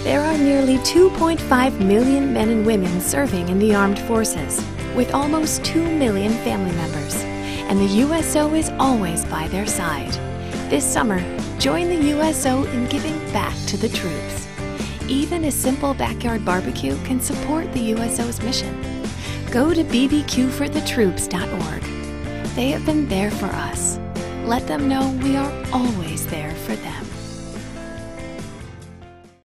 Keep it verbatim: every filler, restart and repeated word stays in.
There are nearly two point five million men and women serving in the armed forces, with almost two million family members, and the U S O is always by their side. This summer, join the U S O in giving back to the troops. Even a simple backyard barbecue can support the U S O's mission. Go to b b q for the troops dot org. They have been there for us. Let them know we are always there for them.